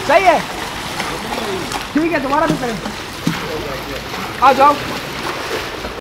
सही है, ठीक है, दोबारा भी करें, आ जाओ।